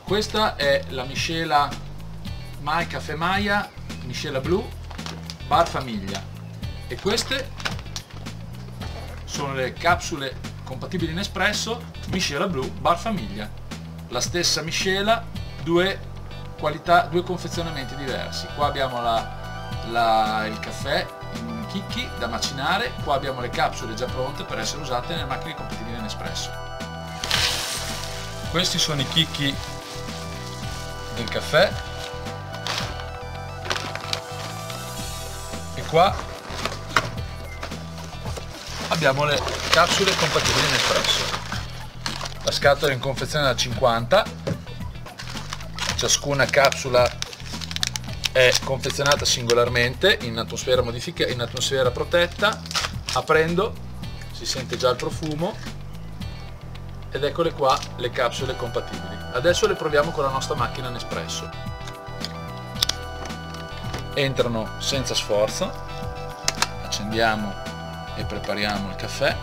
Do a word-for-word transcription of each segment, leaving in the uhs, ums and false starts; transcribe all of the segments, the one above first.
Questa è la miscela Mai Caffè Maya, miscela blu, bar famiglia, e queste sono le capsule compatibili Nespresso, miscela blu, bar famiglia. La stessa miscela, due qualità, due confezionamenti diversi. Qua abbiamo la, la, il caffè in chicchi da macinare, qua abbiamo le capsule già pronte per essere usate nelle macchine compatibili Nespresso. Questi sono i chicchi del caffè e qua abbiamo le capsule compatibili Nespresso. La scatola è in confezione da cinquanta, ciascuna capsula è confezionata singolarmente in atmosfera, modifica, in atmosfera protetta. Aprendo si sente già il profumo ed eccole qua le capsule compatibili. Adesso le proviamo con la nostra macchina Nespresso. Entrano senza sforzo, accendiamo e prepariamo il caffè.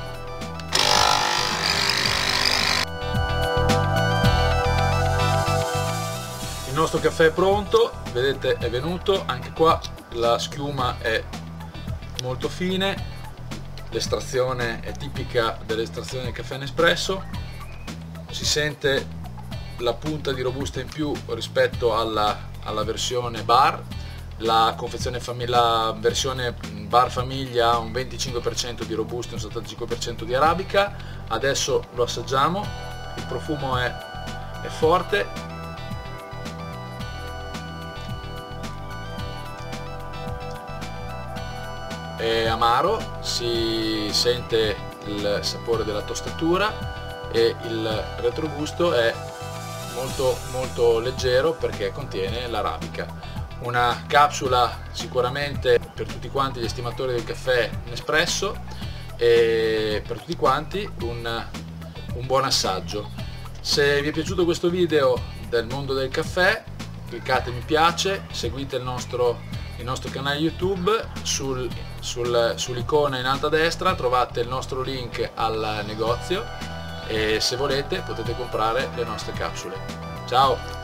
Il nostro caffè è pronto, vedete è venuto, anche qua la schiuma è molto fine, l'estrazione è tipica dell'estrazione del caffè Nespresso, si sente la punta di robusta in più rispetto alla, alla versione bar. La confezione la versione bar famiglia ha un venticinque per cento di robusta e un settantacinque per cento di arabica. Adesso lo assaggiamo, il profumo è, è forte, è amaro, si sente il sapore della tostatura e il retrogusto è molto molto leggero perché contiene l'arabica. Una capsula sicuramente per tutti quanti gli estimatori del caffè Nespresso e per tutti quanti un, un buon assaggio. Se vi è piaciuto questo video del mondo del caffè, cliccate mi piace, seguite il nostro, il nostro canale YouTube, sul, sul, sull'icona in alto a destra trovate il nostro link al negozio e se volete potete comprare le nostre capsule. Ciao!